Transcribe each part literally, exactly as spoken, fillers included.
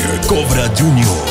Cobra Junior.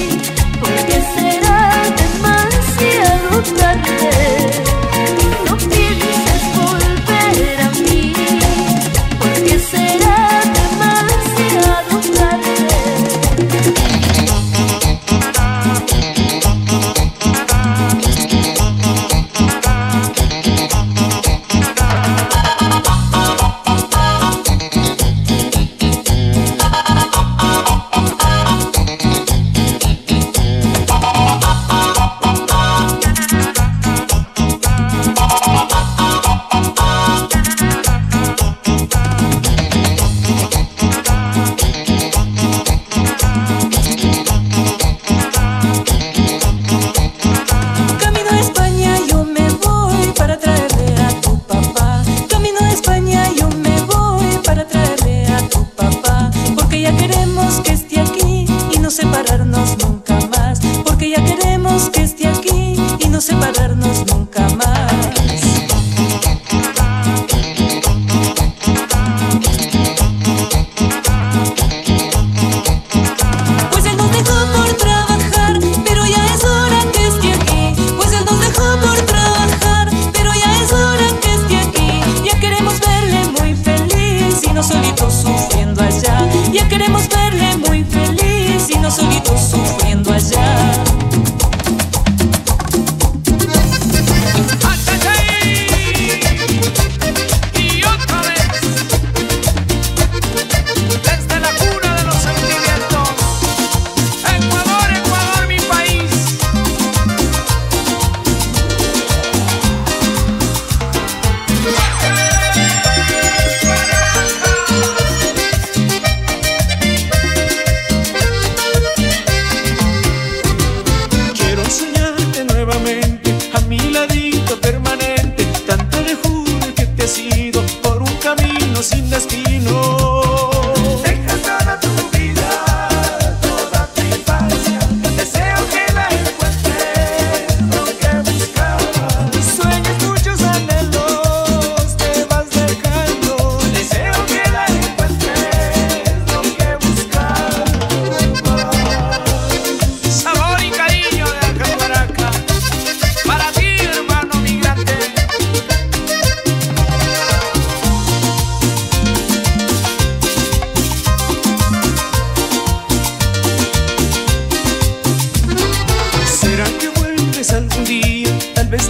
No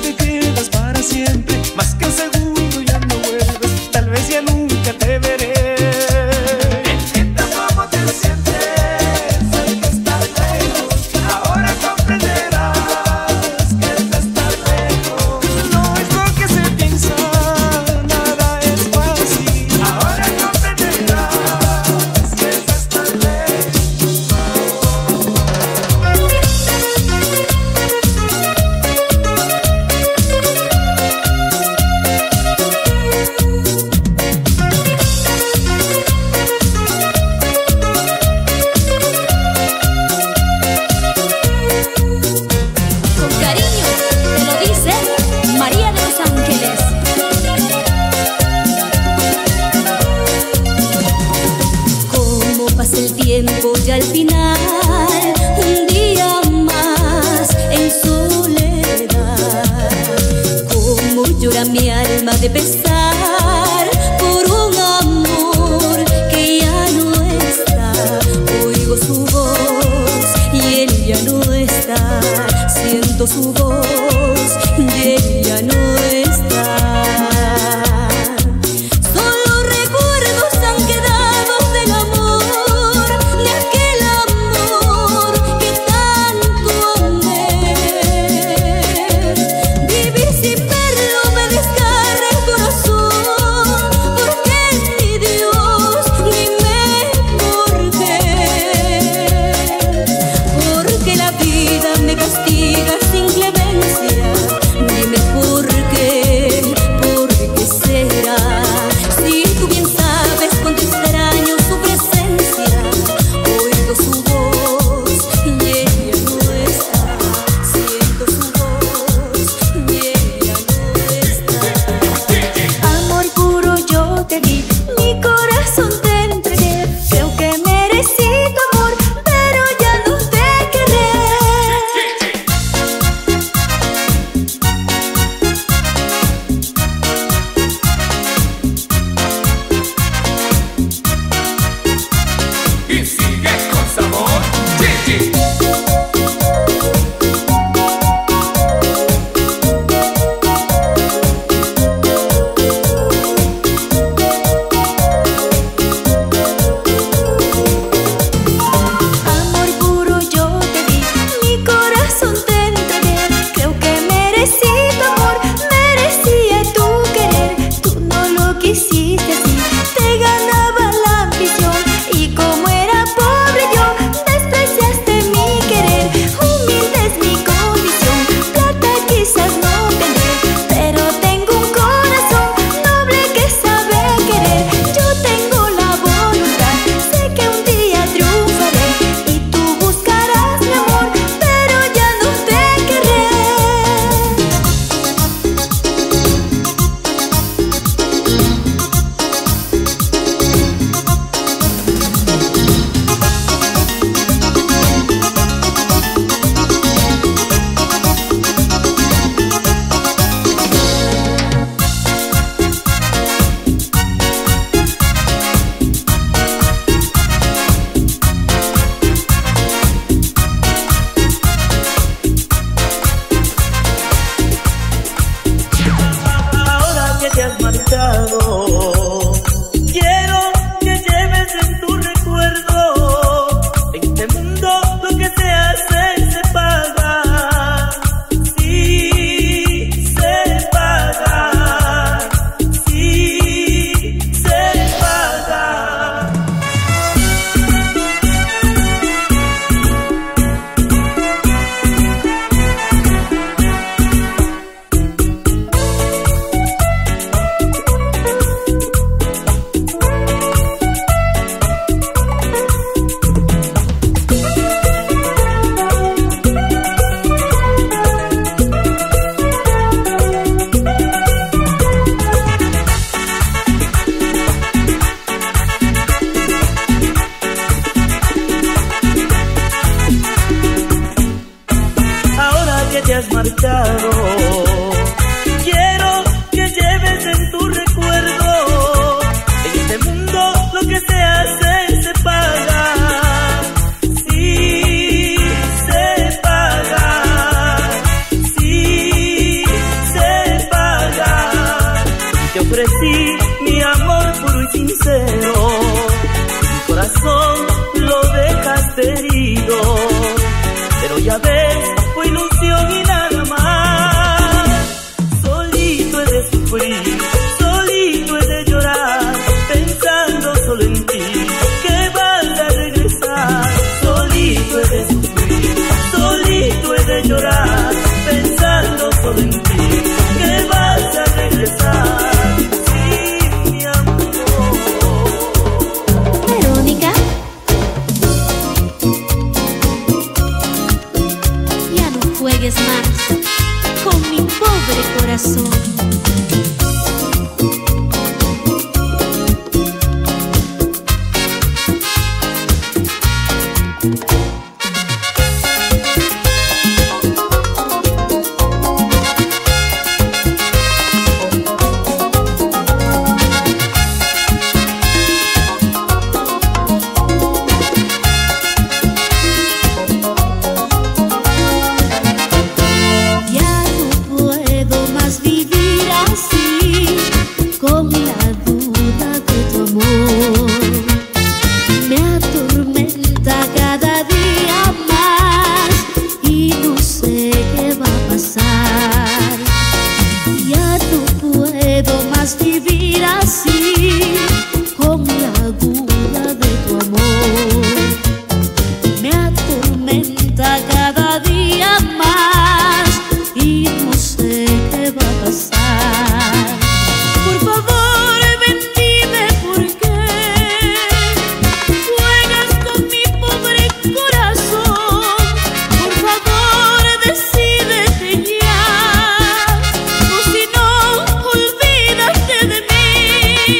te quedas para siempre, más que un segundo ya no vuelves, tal vez ya nunca te veré. Entiendo cómo te sientes, hay que estar lejos, ahora comprenderás que es estar lejos. No es lo que se piensa, nada es fácil, ahora comprenderás que es estar lejos. Con cariño te lo dice María de los Ángeles. Cómo pasa el tiempo y al final un día más en soledad. Cómo llora mi alma de pesar por un amor que ya no está. Oigo su voz y él ya no está. Siento su voz y él ya no está. Solo recuerdos han quedado del amor, de aquel amor que tanto amé. Vivir sin verlo me desgarra el corazón, porque ni Dios ni me porté. Porque la vida me castiga sin clemencia. ofrecí mi amor puro y sincero, mi corazón lo dejaste herido, pero ya ves, fue ilusión y nada más. Solito he de sufrir, solito he de llorar, pensando solo en ti, que vas a regresar. Solito he de sufrir, solito he de llorar, pensando solo en ti, que vas a regresar. Sí, mi amor. Verónica, ya no juegues más con mi pobre corazón. De mí.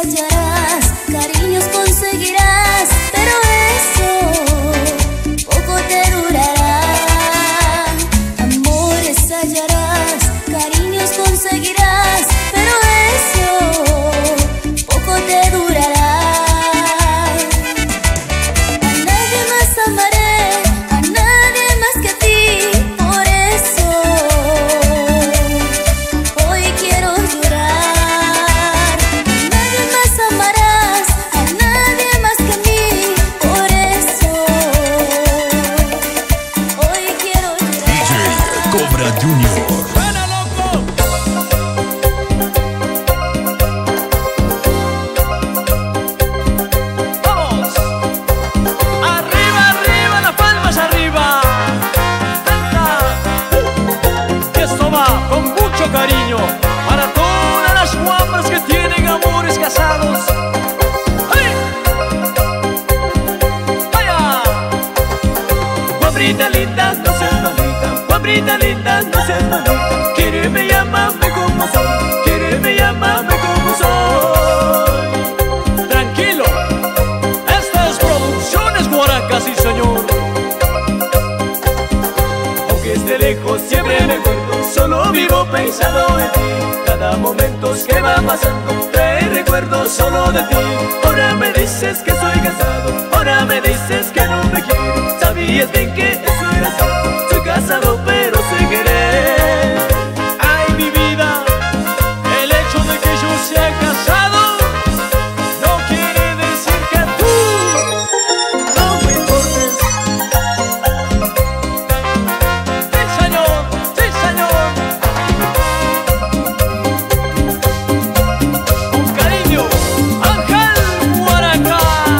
hallarás, cariños conseguirás, pero eso poco te durará. Amores hallarás, cariños conseguirás, pero eso poco te durará. A nadie más amaré, a nadie más que a ti, por eso hoy quiero llorar. A nadie más amarás, a nadie más que a mí, por eso hoy quiero llorar. D J Cobra Junior. ¡Suena, loco! ¡Vamos! ¡Arriba, arriba, las palmas arriba! ¡Venga! Y esto va con mucho cariño para todas las guapas que tienen amores casados. ¡Ay! ¡Vaya! Guabrita linda, no seas malita. Guabrita linda, no seas malita. Quíreme, llámame como soy. Quíreme, llámame como soy. Tranquilo, estas producciones Guaracas, sí señor. Aunque esté lejos siempre me acuerdo, solo vivo pensando en ti. Cada momento que va pasando trae recuerdos solo de ti. Ahora me dices que soy casado, ahora me dices que no me quieres. Sabías bien que eso era cierto. Soy casado pero sin querer. Ay, mi vida, el hecho de que yo sea casado no quiere decir que tú no me importes. Sí, señor, sí, señor. Con cariño, Ángel Guaraca.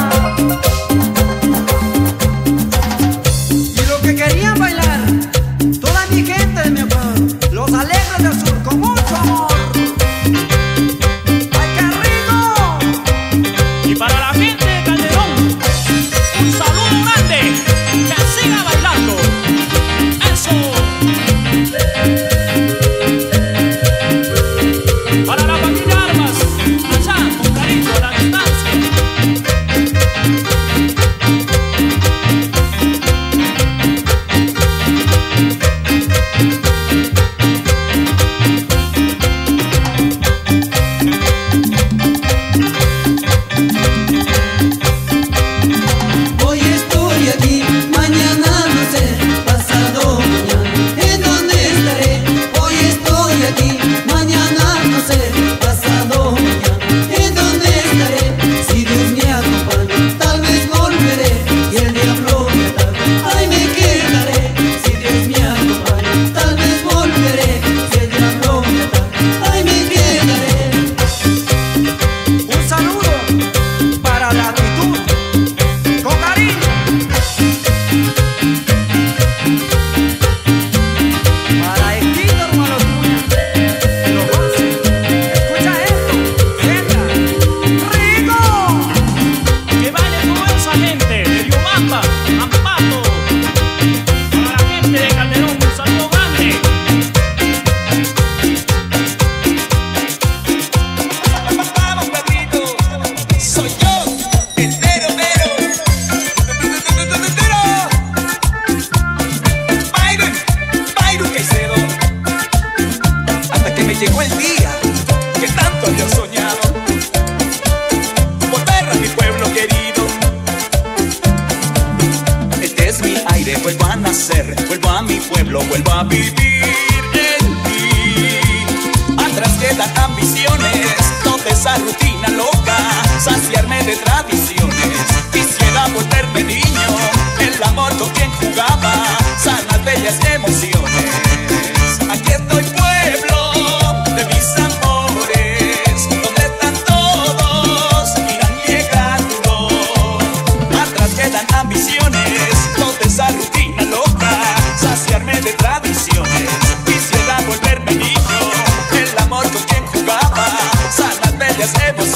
Y lo que querían bailar, toda mi gente de mi Ecuador, los alegres del sur, con mucho amor. ¡Ay, qué rico! Y para la gente de Calderón, un saludo grande, que siga bailando. Eso. Para la familia Armas, allá con cariño a la distancia. Hoy estoy aquí, mañana no sé, pasado mañana, ¿en dónde estaré? Hoy estoy aquí, mañana no sé, pasado mañana, ¿en dónde estaré? Si Dios me acompaña, tal vez volveré y el diablo me ataca, ay me quedaré. Si Dios me acompaña, tal vez volveré y el diablo me ataca, ay me quedaré. Un saludo para la actitud. Con cariño. Para el quinto hermano tuya, lo hace. Escucha esto, venga, rico. Que baile toda esa gente de Riobamba, Ambato. Para la gente de Calderón, un saludo grande. Vamos, Pedrito, soy yo, el mero mero. Byron, Byron Caicedo. Hasta que me llegó el día que tanto había soñado. Volver a mi pueblo querido. Este es mi aire, vuelvo a nacer. Vuelvo a mi pueblo, vuelvo a vivir en ti. Atrás quedan ambiciones, toda esa rutina loca, saciarme de tradiciones. Quisiera volverme niño, el amor con quien jugaba, sanas bellas emociones. Aquí estoy, pueblo de mis amores, donde están todos, miran llegando. Atrás quedan ambiciones, toda esa rutina loca, saciarme de tradiciones. Quisiera volverme niño, el amor con quien jugaba, sanas bellas emociones.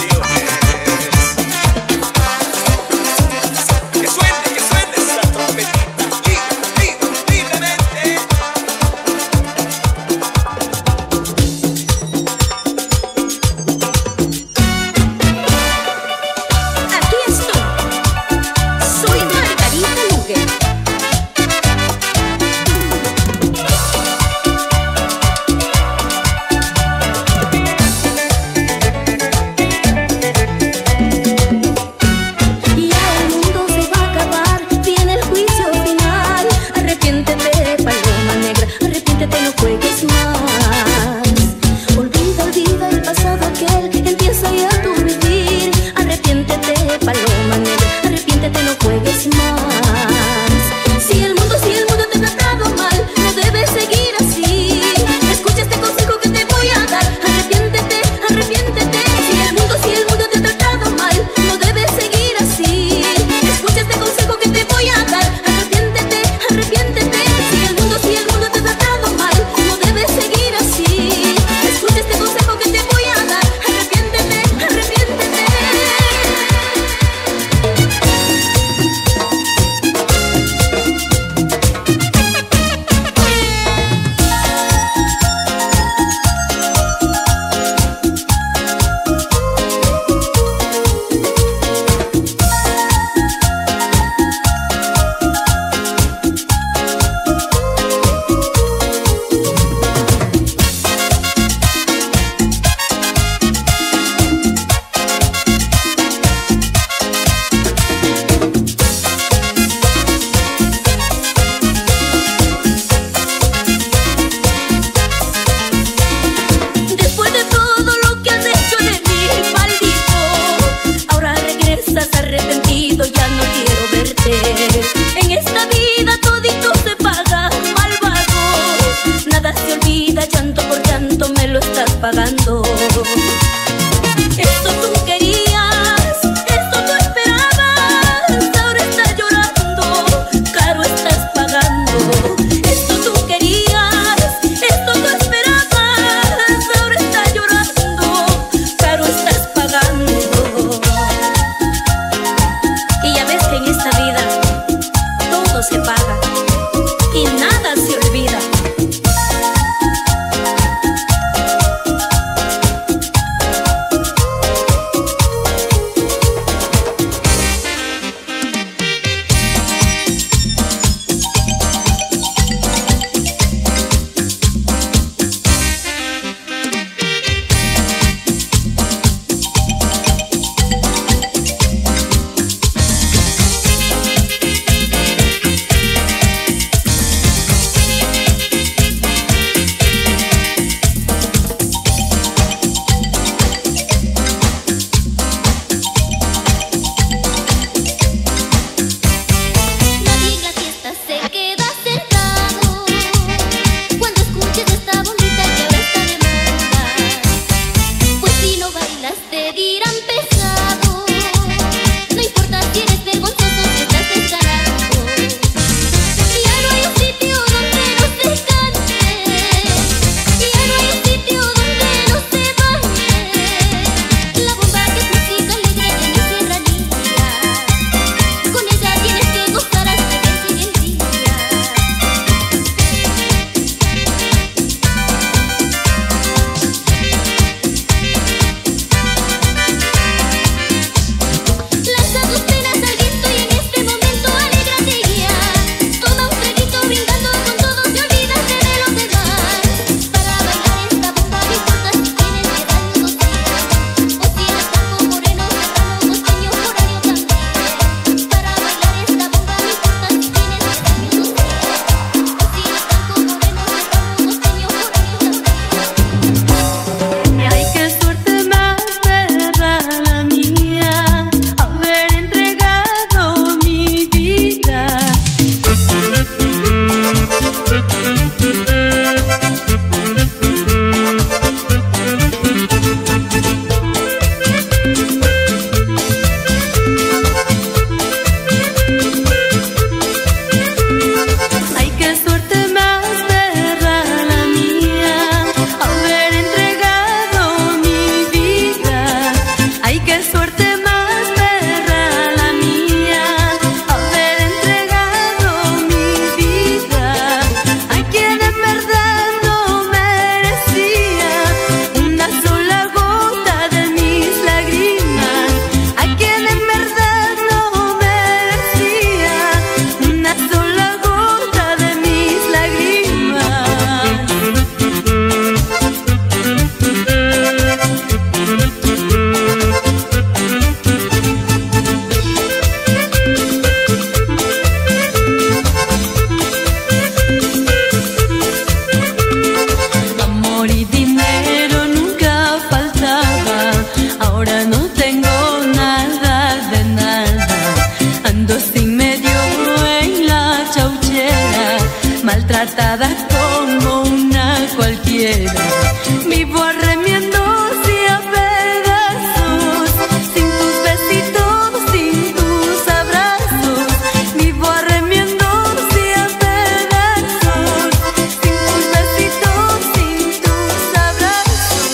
tengo nada de nada. Ando sin medio en la chauchera, maltratada como una cualquiera. Vivo arremiendos y a pedazos, sin tus besitos, sin tus abrazos. Vivo arremiendos y a pedazos, sin tus besitos, sin tus abrazos.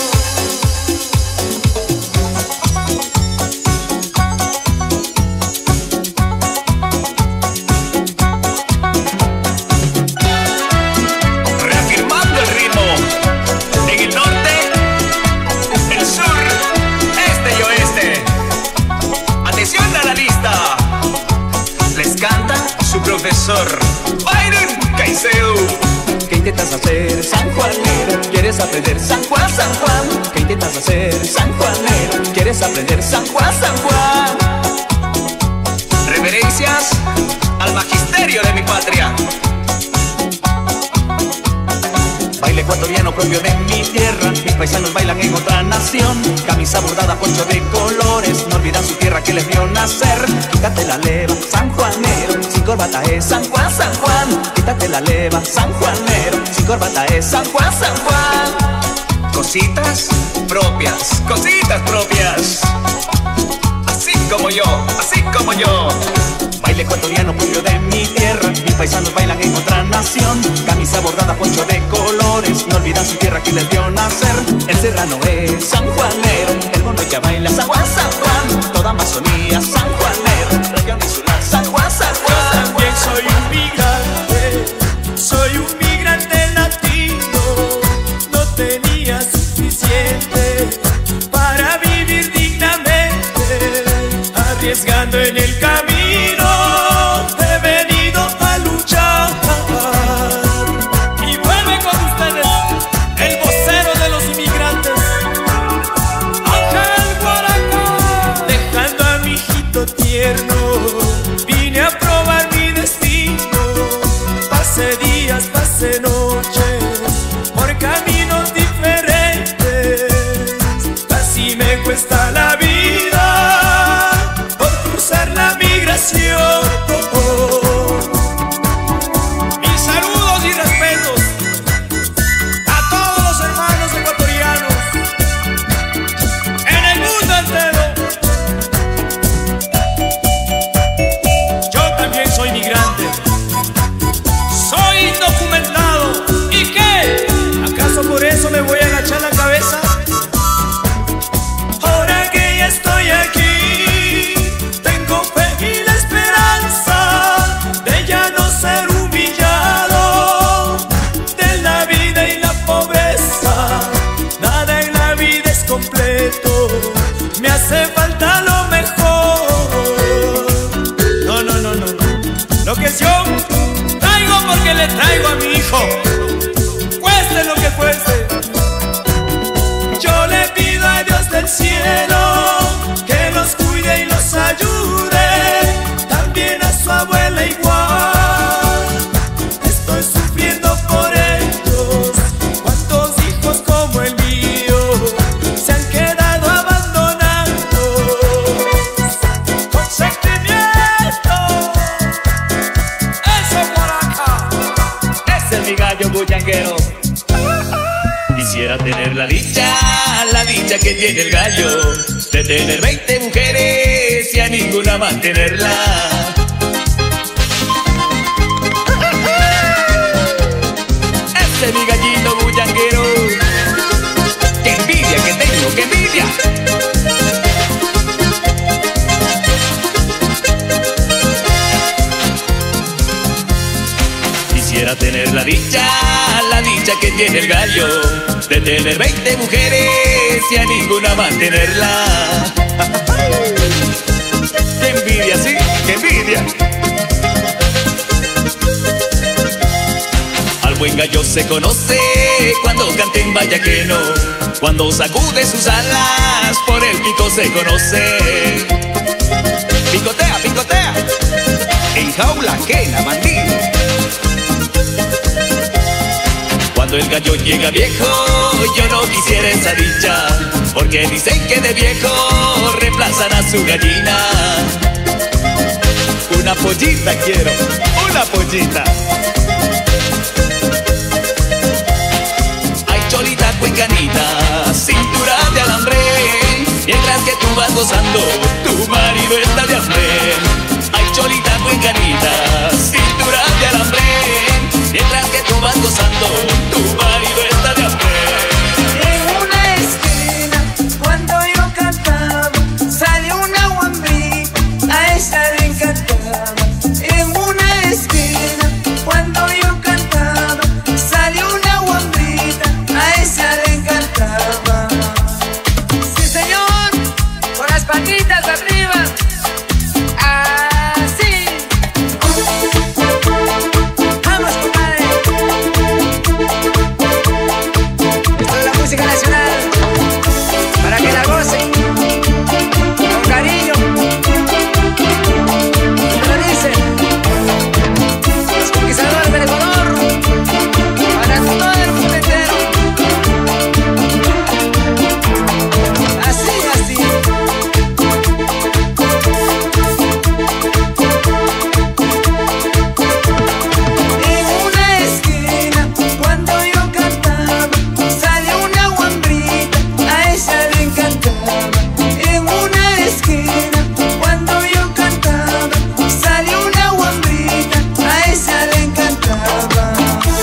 Reafirmando el ritmo en el norte, el sur, este y oeste. Atención a la lista. Les canta su profesor Byron Caicedo. ¿Qué intentas hacer, San Juanero? ¿Quieres aprender San Juan, San Juan? ¿Qué intentas hacer, San Juanero? ¿Quieres aprender San Juan, San Juan? Reverencias al magisterio de mi patria. Baile ecuatoriano propio de mi tierra, mis paisanos bailan en otra nación. Camisa bordada, poncho de colores, no olvidan su tierra que les vio nacer. Quítate la leva, San Juanero, sin corbata es San Juan, San Juan. Quítate la leva, San Juanero, sin corbata es San Juan, San Juan. Cositas propias, cositas propias. Así como yo, así como yo. Baile ecuatoriano propio de mi tierra, mis paisanos bailan en otra nación. Camisa bordada, poncho de colores, no olvidan su tierra que les vio nacer. El serrano es San Juanero, el mono ya baila San Juan, San Juan. Toda Amazonía, San Juanero, región insular, San Juan, San Juan. Yo también soy un migrante, soy un migrante latino. No tenía suficiente para vivir dignamente, arriesgando en el camino. He venido a luchar. Y vuelve con ustedes el vocero de los inmigrantes, Ángel Guaracá. Dejando a mi hijito tierno, vine a probar mi destino. Pasé días, pasé noches, por caminos diferentes. Casi me cuesta la vida por cruzar la migración. Mis saludos y respetos a todos los hermanos ecuatorianos en el mundo entero. Yo también soy migrante, soy indocumentado. ¿Y qué? ¿Acaso por eso me voy a agachar la cabeza? Ahora que ya estoy aquí, tengo fe y la esperanza de ya no ser humillado, de la vida y la pobreza. Nada en la vida es completo, me hace falta lo mejor. No, no, no, no, no. Lo que yo traigo porque le traigo a mi hijo, cueste lo que cueste. Yo le pido a Dios del cielo que los cuide y los ayude, también a su abuela igual. Estoy sufriendo por ellos, cuántos hijos como el mío se han quedado abandonados con sentimiento. Eso por acá. Ese es mi gallo bullanguero. Quisiera tener la dicha, la dicha que tiene el gallo, de tener veinte mujeres y a ninguna mantenerla. Ese es mi gallito bullanguero. ¡Qué envidia que tengo, qué envidia! Quisiera tener la dicha, la dicha que tiene el gallo, de tener veinte mujeres y a ninguna mantenerla. ¡Qué envidia, sí! ¡Qué envidia! Al buen gallo se conoce cuando canta en vallaqueno, cuando sacude sus alas por el pico se conoce. Picotea, picotea, en jaula ajena, bandido. Cuando el gallo llega viejo, yo no quisiera esa dicha, porque dicen que de viejo reemplazan a su gallina. Una pollita quiero, una pollita. Ay, cholita cuencanita, cintura de alambre, mientras que tú vas gozando, tu marido está de hambre. Ay, cholita cuencanita, cintura de alambre, mientras que tú vas gozando, tu marido está de hambre. En una esquina, cuando yo cantaba, salió una guambrita, a ella le encantaba. En una esquina, cuando yo cantaba, salió una guambrita, a ella le encantaba. Sí, señor, con las patitas arriba. Así. Vamos, compadre. Esto es la música nacional, para que la gocen con cariño. ¿Cómo lo dice? Los conquistadores del Ecuador, para todo el mundo entero. Así, así. En una esquina, cuando yo cantaba, salió una guambrita, a ella le encantaba. En una esquina, cuando yo cantaba, salió una guambrita, a ella le encantaba.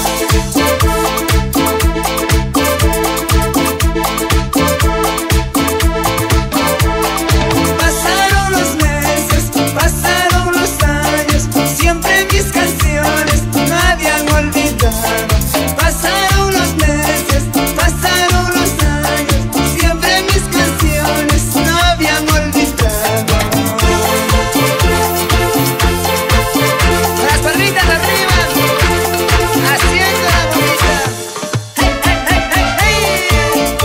Pasaron los meses, pasaron los años, siempre mis canciones no habían olvidado. Pasaron los meses, pasaron los años, siempre mis canciones no habían olvidado. Las palmitas arriba, haciendo la bonita. ¡Hey, hey, hey, hey, hey!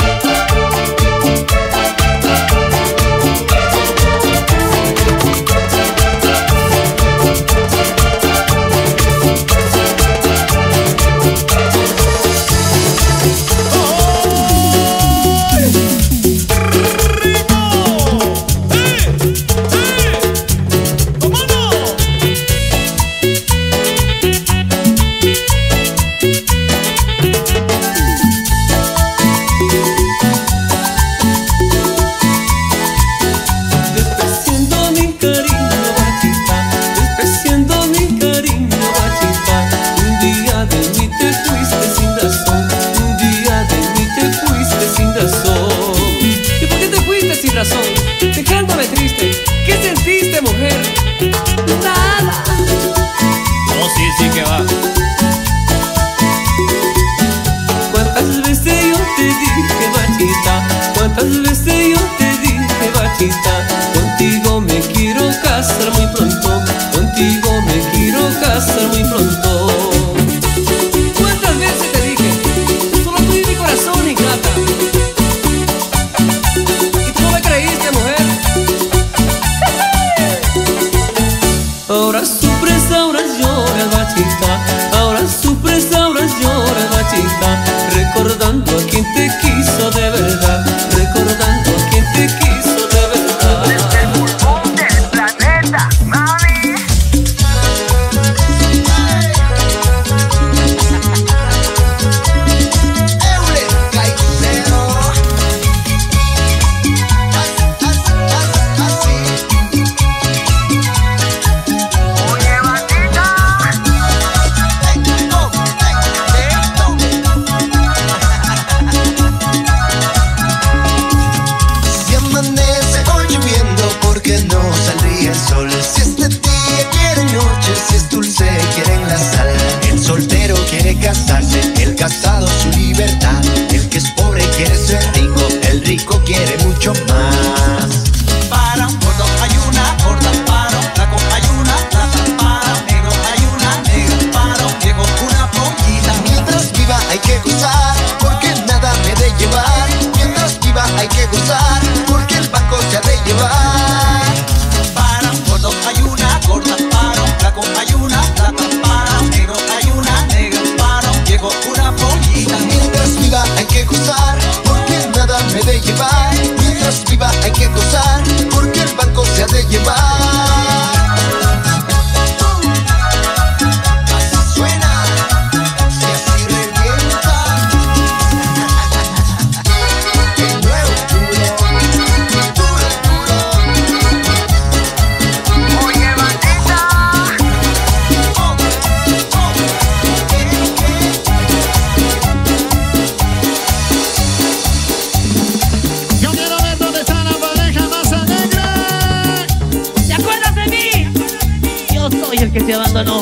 Despreciando mi cariño, bachita, despreciando mi cariño, bachita. Un día de mí te fuiste sin razón, un día de mí te fuiste sin razón. ¿Y por qué te fuiste sin razón? Dejándome triste. ¿Qué sentiste, mujer? Nada. No, sí, sí que va. ¿Cuántas veces yo te dije, bachita? ¿Cuántas veces yo te dije, bachita? Contigo me quiero casar muy pronto, contigo me quiero casar muy pronto. ¿Cuántas veces te dije? Solo tú y mi corazón, ingrata. ¿Y tú no me creíste, mujer? Ahora sufres, ahora lloras, bachita. Ahora sufres, ahora lloras, bachita. Recordando a quien te quiso de verdad, recordando a quien te quiso de verdad. Desde el pulmón del planeta, mami. Eureka y cero. Así. Oye, bandita. No, si amanece hoy lloviendo, porque no saldría el sol. Si este día quiere noche, si es dulce quieren la sal. El soltero quiere casarse, el casado su libertad. El que es pobre quiere ser rico, el rico quiere mucho más. Para un gordo hay una gorda, para un flaco hay una plata, para un negro hay una negra, para un viejo una pollita. Mientras viva hay que gozar, porque nada me de llevar. Mientras viva hay que gozar, porque el banco se ha de llevar. Para un gordo hay una gorda, para un flaco hay una plata, para un negro hay una negra, para un viejo una pollita. esa no.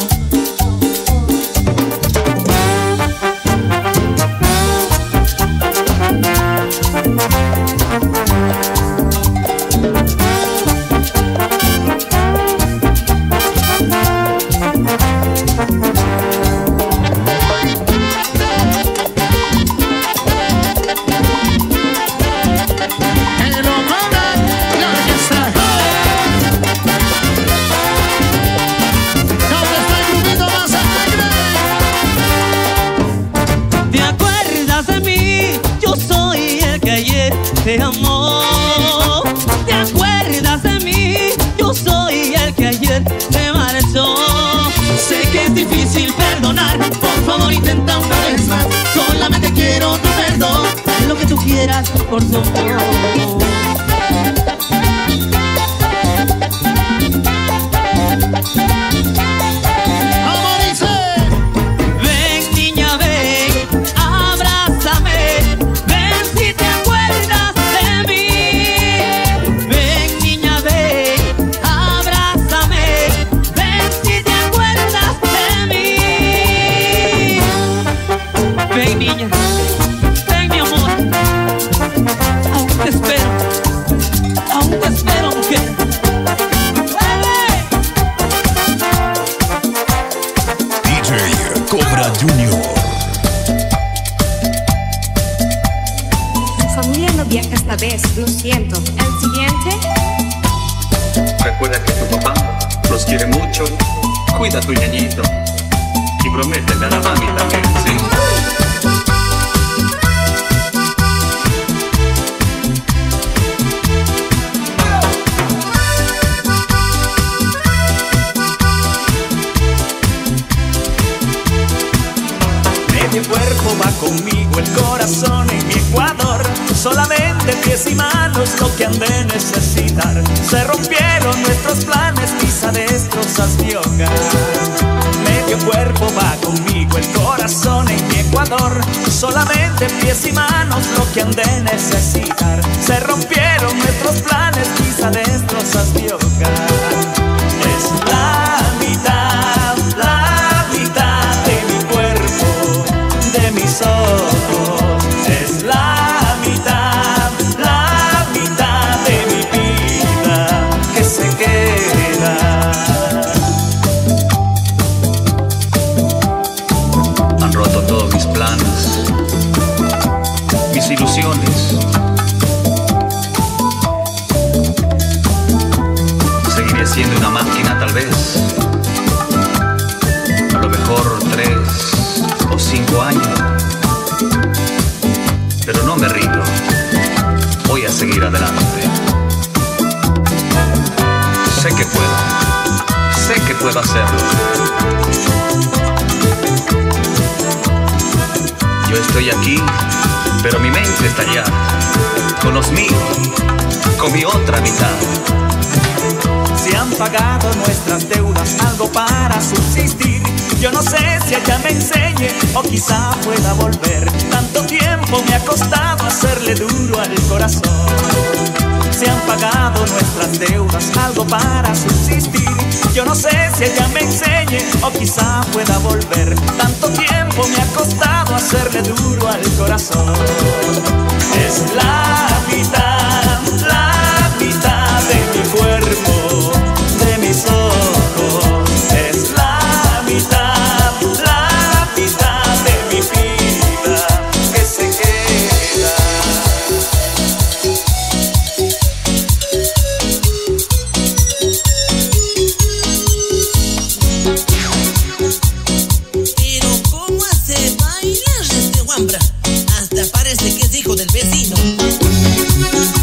Te amó, ¿te acuerdas de mí? Yo soy el que ayer te marchó. Sé que es difícil perdonar, por favor intenta una vez más. Solamente quiero tu perdón, lo que tú quieras por su amor. Ven niña, ven mi amor, aún te espero, aún te espero mujer. D J Cobra Junior. Tu familia no viaja esta vez, lo siento. ¿El siguiente? Recuerda que tu papá los quiere mucho, cuida a tu ñañito y prométele a la mami también, ¿sí? Mi cuerpo va conmigo, el corazón en mi Ecuador. Solamente pies y manos lo que han de necesitar. Se rompieron nuestros planes, quizá destrozas mi hogar. Medio cuerpo va conmigo, el corazón en mi Ecuador. Solamente pies y manos lo que han de necesitar. Se rompieron nuestros planes, quizá destrozas mi hogar. Es la mitad, la mitad de mi cuerpo, de mis ojos, es la mitad, la mitad de mi vida que se queda. Han roto todos mis planes, mis ilusiones. Seguiré siendo una máquina tal vez, a lo mejor tres o cinco años, pero no me rindo, voy a seguir adelante. Sé que puedo, sé que puedo hacerlo. Yo estoy aquí, pero mi mente está allá, con los míos, con mi otra mitad. Se han pagado nuestras deudas, algo para subsistir. Yo no sé si ella me enseñe o quizá pueda volver. Tanto tiempo me ha costado hacerle duro al corazón. Se han pagado nuestras deudas, algo para subsistir. Yo no sé si ella me enseñe o quizá pueda volver. Tanto tiempo me ha costado hacerle duro al corazón. Es la mitad, la mitad de mi cuerpo, de mis ojos. Es la mitad, la mitad de mi vida que se queda. Pero ¿cómo hace bailar este guambra? Hasta parece que es hijo del vecino.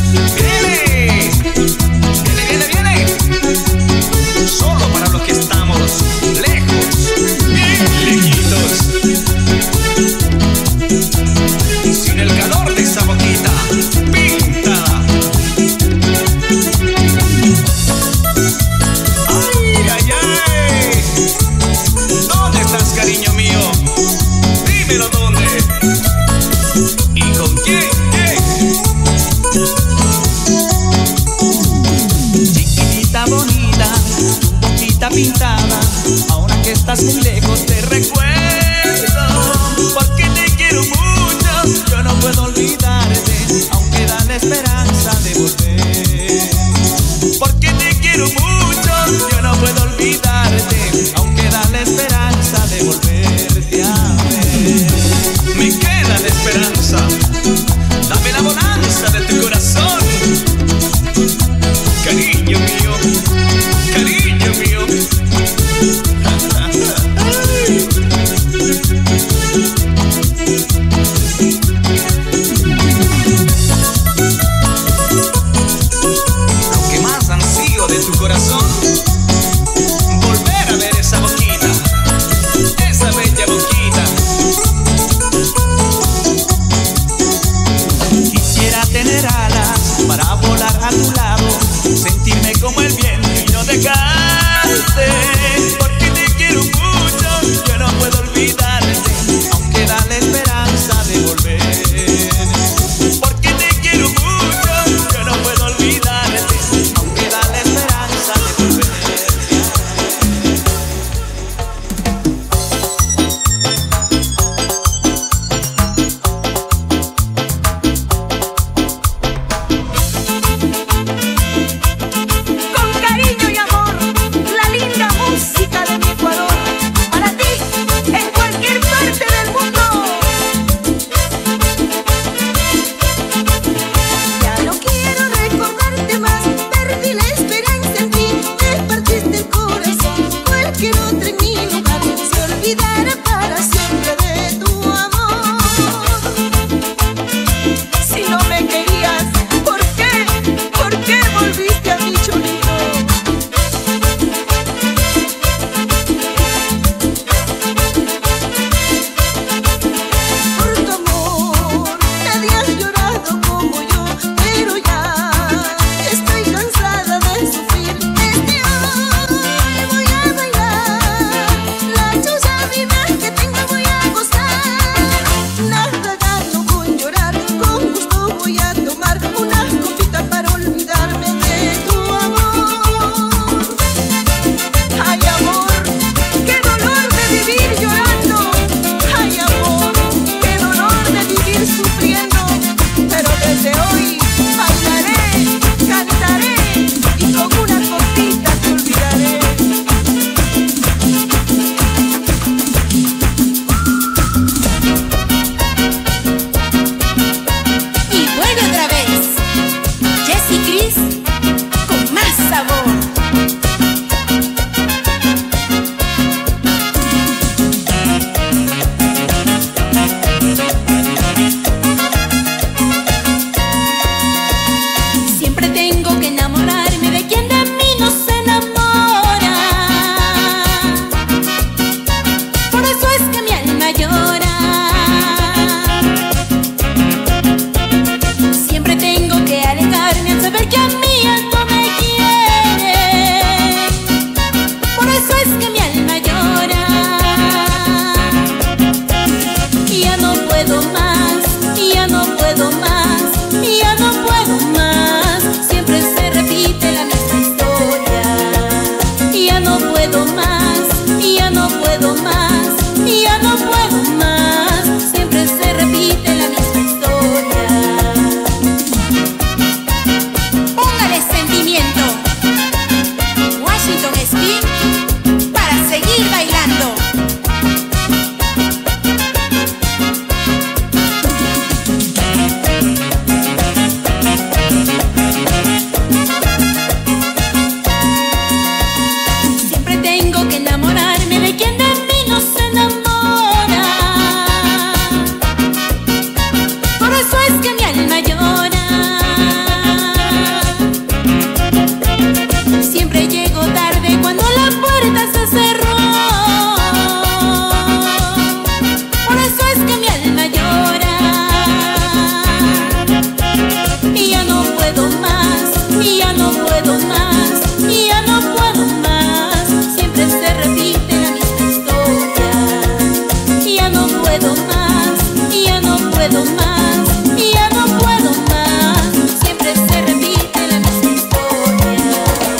puedo más, ya no puedo más. Siempre se repite la misma historia. Ya no puedo más, ya no puedo más, ya no puedo más. Siempre se repite la misma historia.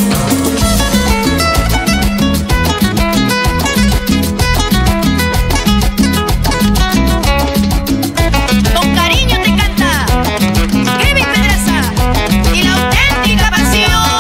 Con cariño te canta Kevin Pedraza y la auténtica pasión.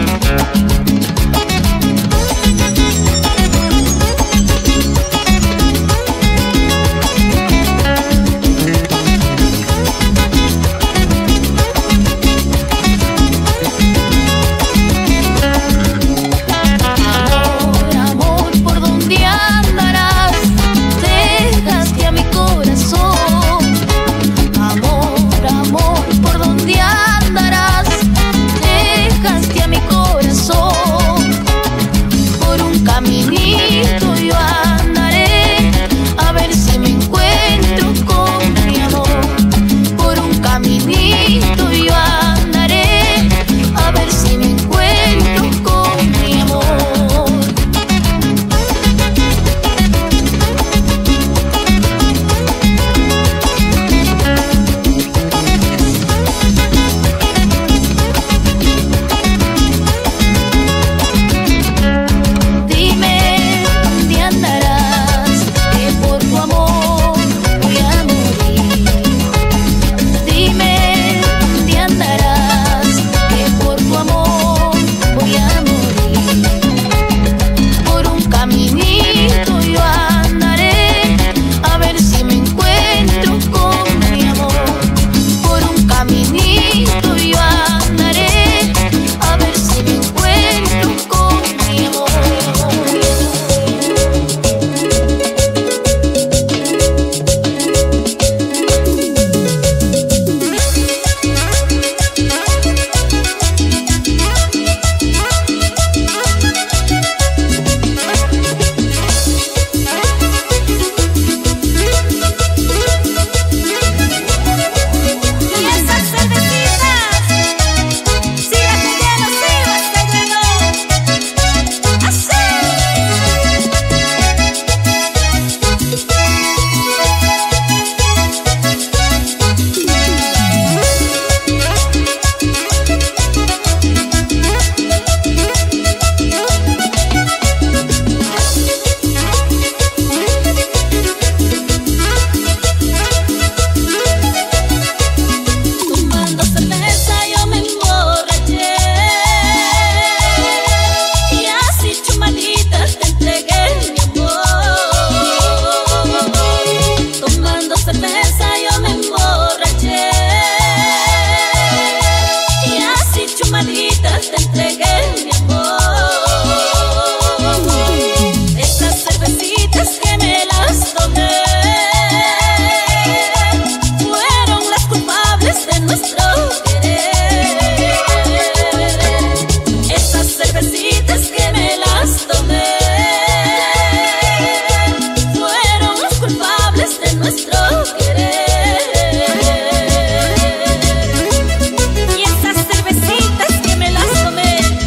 Amor, amor, ¿por dónde andarás? Dejaste a mi corazón. Amor, amor, ¿por dónde andarás? Dejaste a mi corazón. Por un caminito yo andaré, a ver si me encuentro con mi amor. Por un caminito yo andaré, a ver si me encuentro con mi amor. Dime dónde andarás, que por tu amor voy a morir. Dime dónde andarás, que por tu amor voy a morir. Por un caminito yo andaré, a ver si me encuentro con mi amor. Por un caminito yo andaré, a ver si me encuentro con mi amor. Y esas cervecitas, si la que lleno sirve se llenó. Así. Tomando cerveza yo me emborraché, y así chumaditas te entregué mi amor. Tomando cerveza yo me emborraché, y así chumaditas te entregué mi amor. Esas cervecitas que me las tomé fueron las culpables de nuestro querer. Esas cervecitas que me las tomé fueron las culpables de nuestro querer. Y esas cervecitas que me las tomé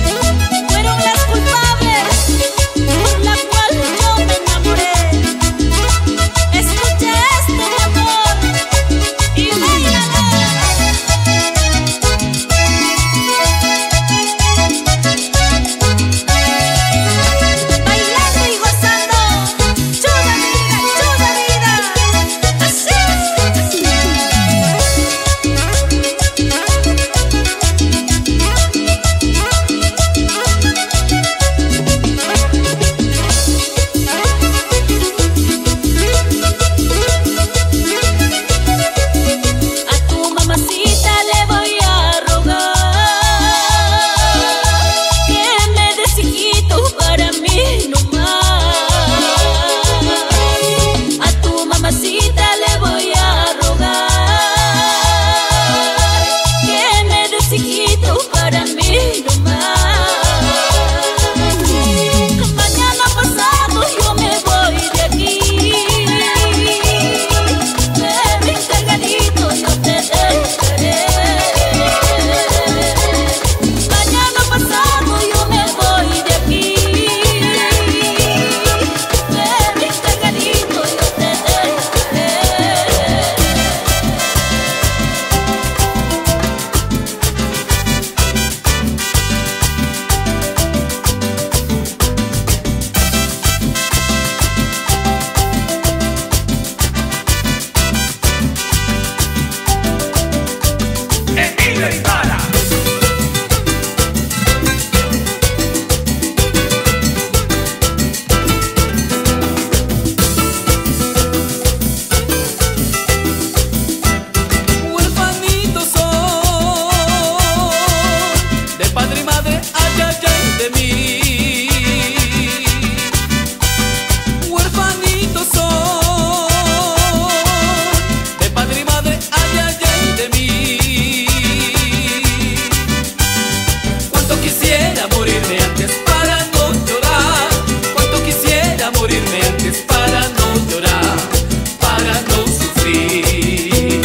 quisiera morirme antes para no llorar. Cuánto quisiera morirme antes para no llorar, para no sufrir.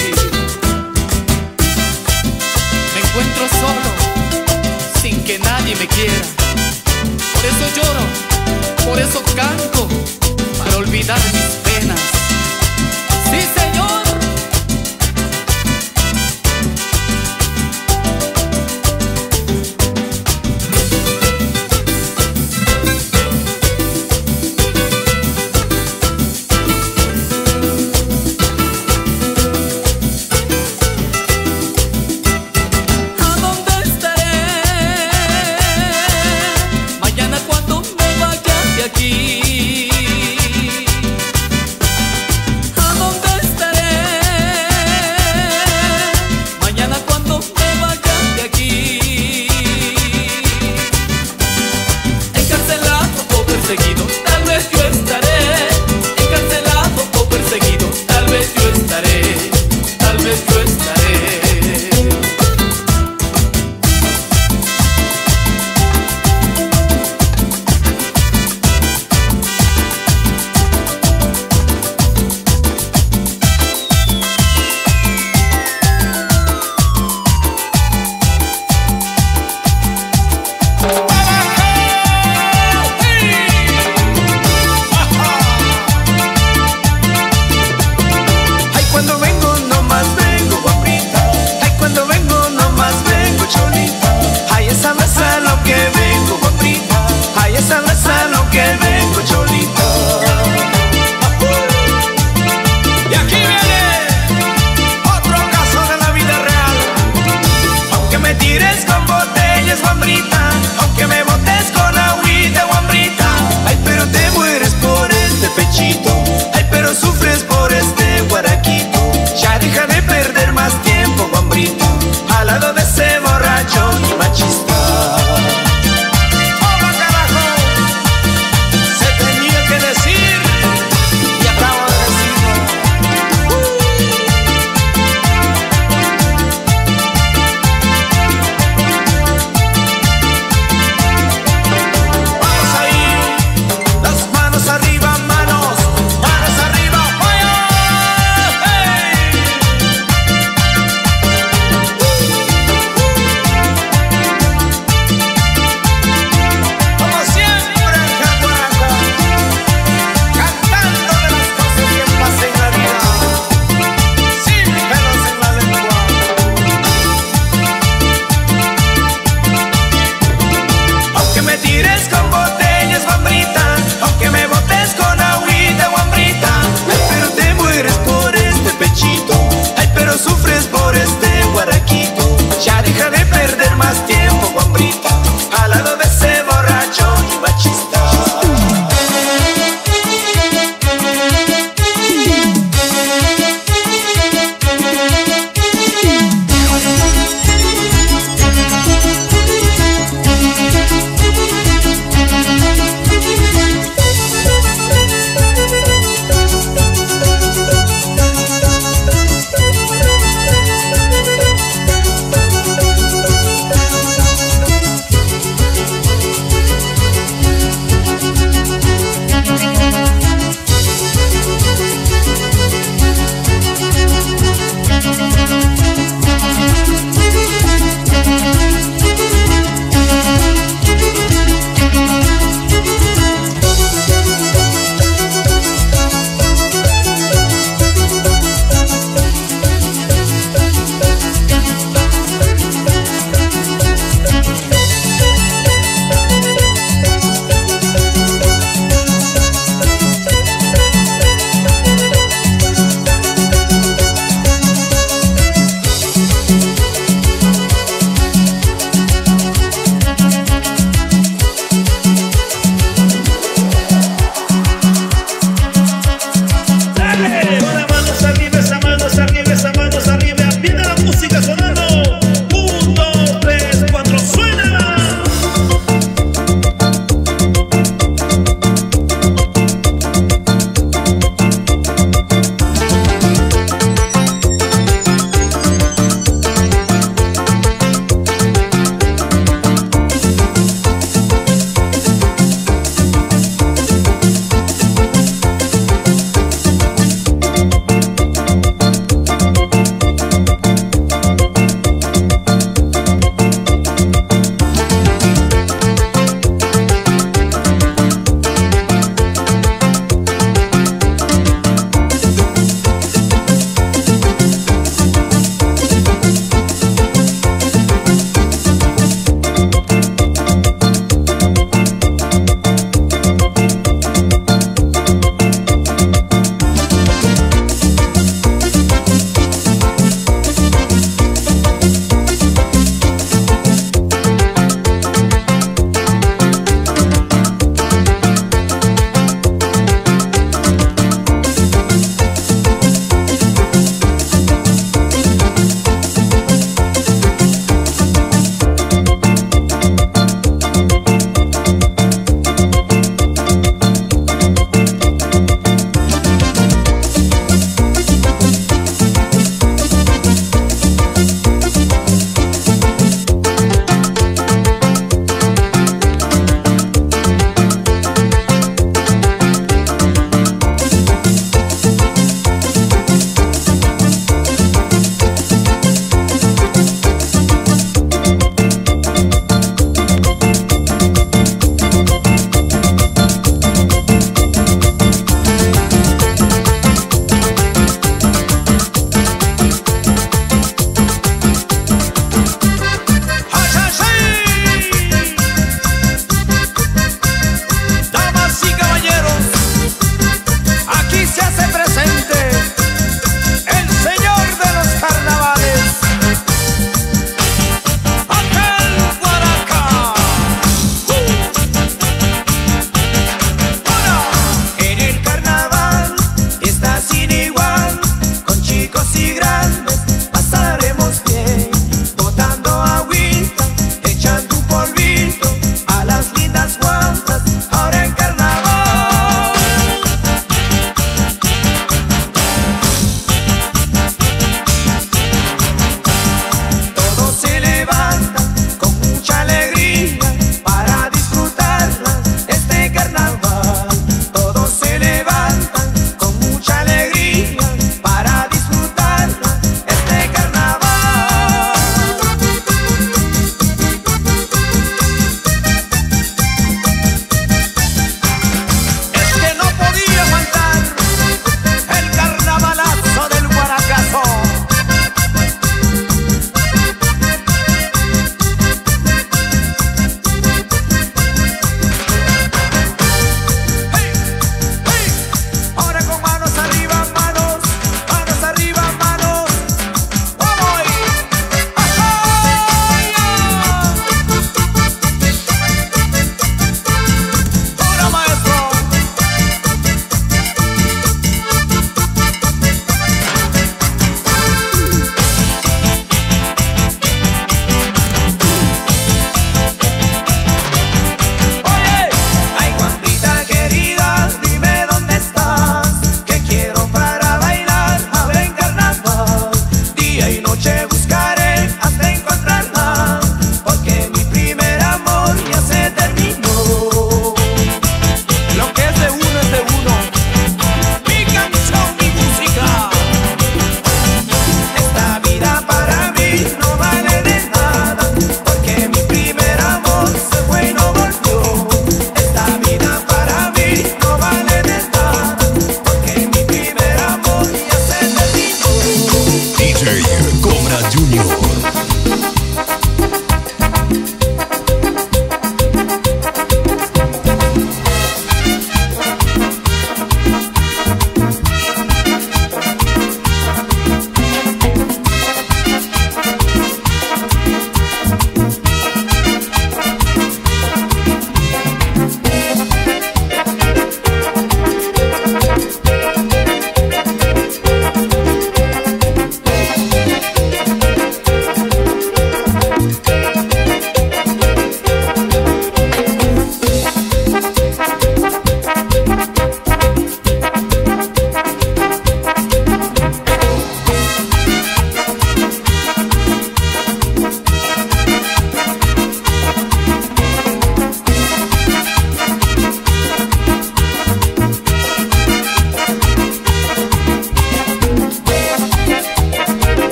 Me encuentro solo, sin que nadie me quiera. Por eso lloro, por eso canto, para olvidar mis penas. Sí, Señor. ¿A dónde estaré mañana cuando me vaya de aquí?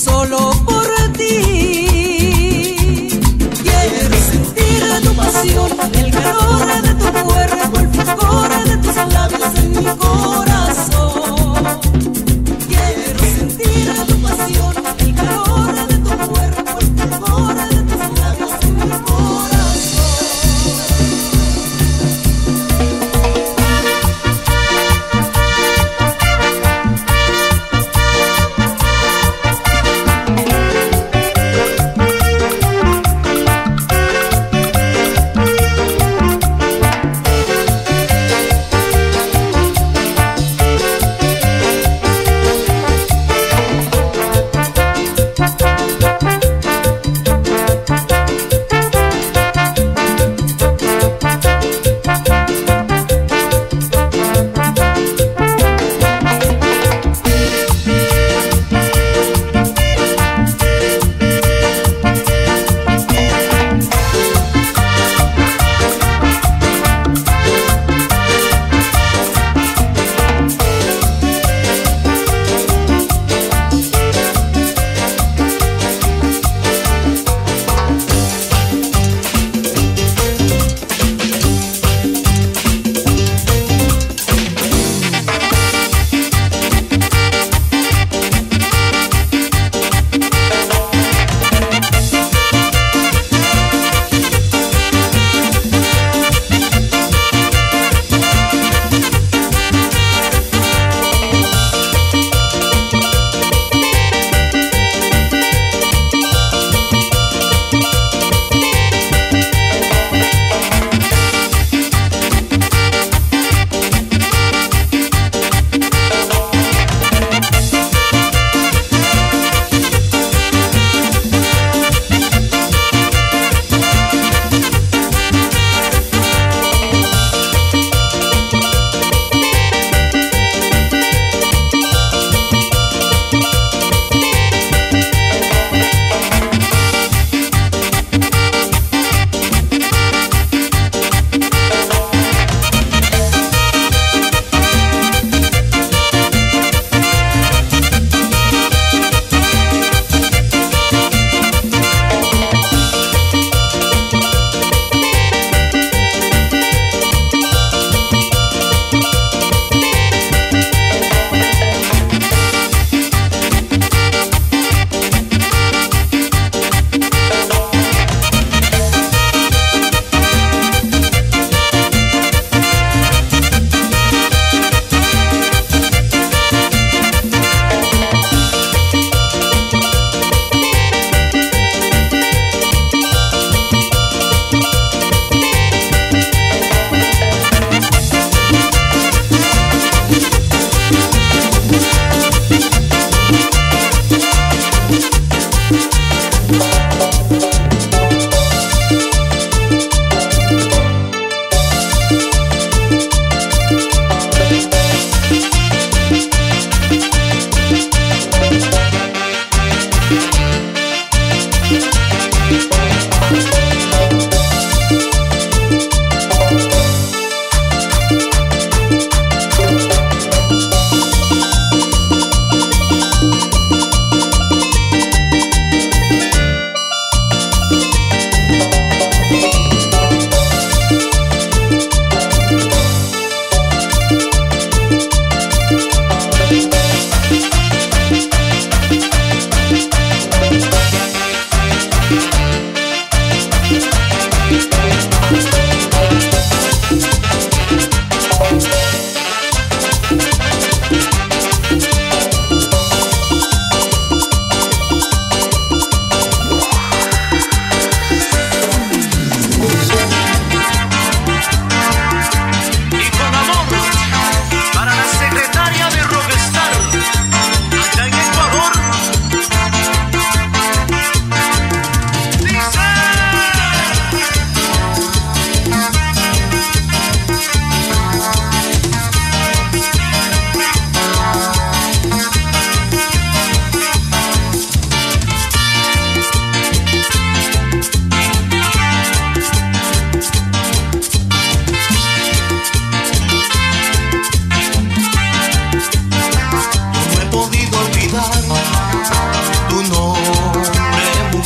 solo por ti. Quiero sentir tu pasión, el calor de tu cuerpo, el fulgor de tus labios en mi corazón. Quiero sentir tu pasión, el calor de tu cuerpo, el fulgor de tus labios en mi corazón.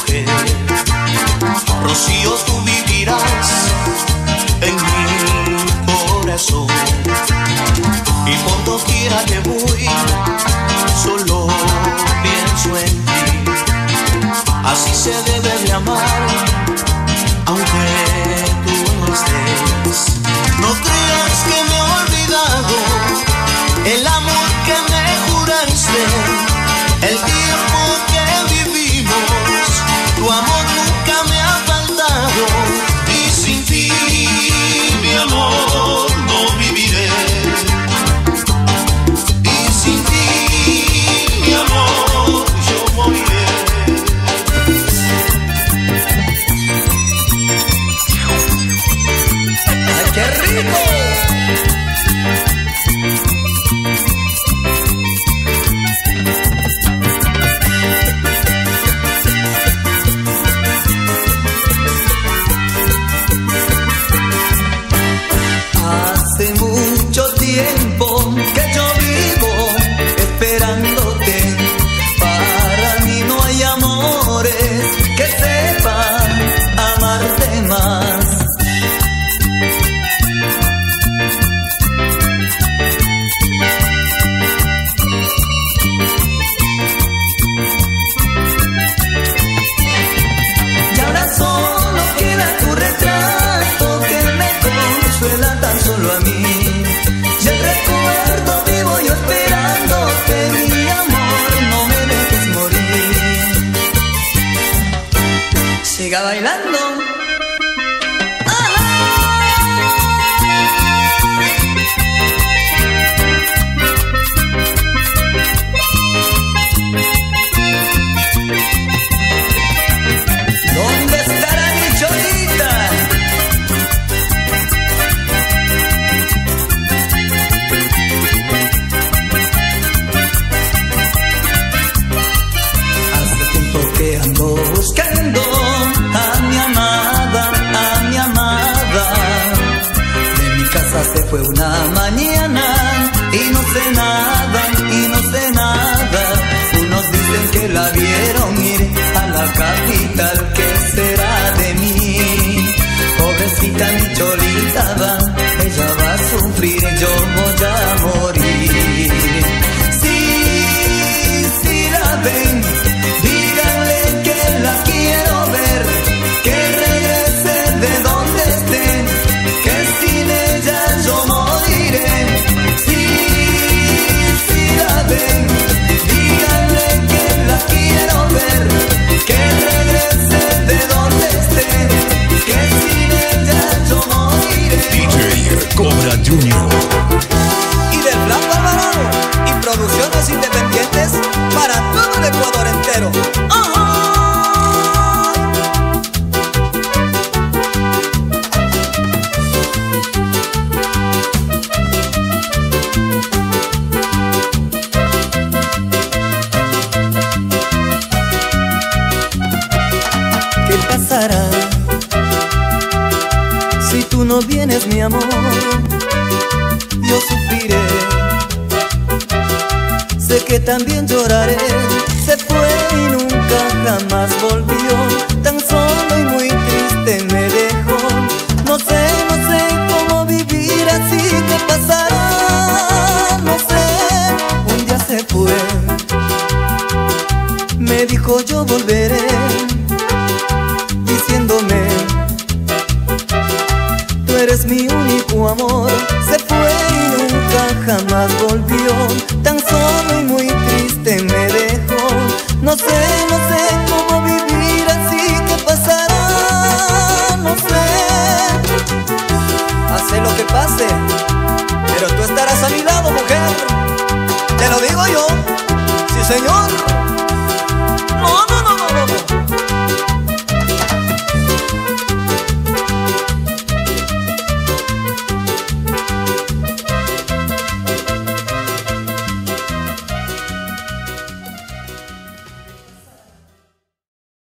mujer. Rocío, tú vivirás en mi corazón, y por doquiera que voy solo pienso en ti. Así se debe de amar, aunque tú no estés. No creas que me he olvidado el amor que me juraste, el tiempo que vivimos, tu amor nunca me ha faltado. Y sin ti, mi amor, no viviré. Y sin ti, mi amor, yo moriré. ¡Ay, qué rico! Hace mucho tiempo que yo vivo esperándote. Para mí no hay amores que sepan amarte más. Y ahora solo queda tu retrato que me consuela tan solo a mí. Y el recuerdo vivo yo esperándote, mi amor, no me dejes morir. Siga bailando. ¿Dónde estará mi Cholita? Hace tiempo que ando buscando a mi amada, a mi amada. De mi casa se fue una mañana y no sé nada, y no sé nada. Unos dicen que la vieron ir a la capital, ¿qué será de mí? Pobrecita mi Cholita va, ella va a sufrir, yo voy a morir. Sí, sí la ven, díganle que la quiero ver, que regrese de donde esté, que sin ella yo moriré. Sí, sí la ven, díganle que la quiero ver, que regrese de donde esté, que sin ella yo moriré. D J Cobra Junior Y del Blanco Alvarado y producciones independientes para todo el Ecuador entero. ¡Ajá! ¿Qué pasará si tú no vienes, mi amor? Yo sufriré, sé que también lloraré. Se fue y nunca jamás volvió, tan solo y muy triste me dejó. No sé, no sé cómo vivir así, ¿qué pasará? No sé, un día se fue, me dijo yo volveré, diciéndome tú eres mi único amor. Se fue y nunca jamás volvió, tan solo y muy triste me dejó. No sé, no sé cómo vivir así, ¿qué pasará? No sé. Hace lo que pase, pero tú estarás a mi lado, mujer. Te lo digo yo, sí señor.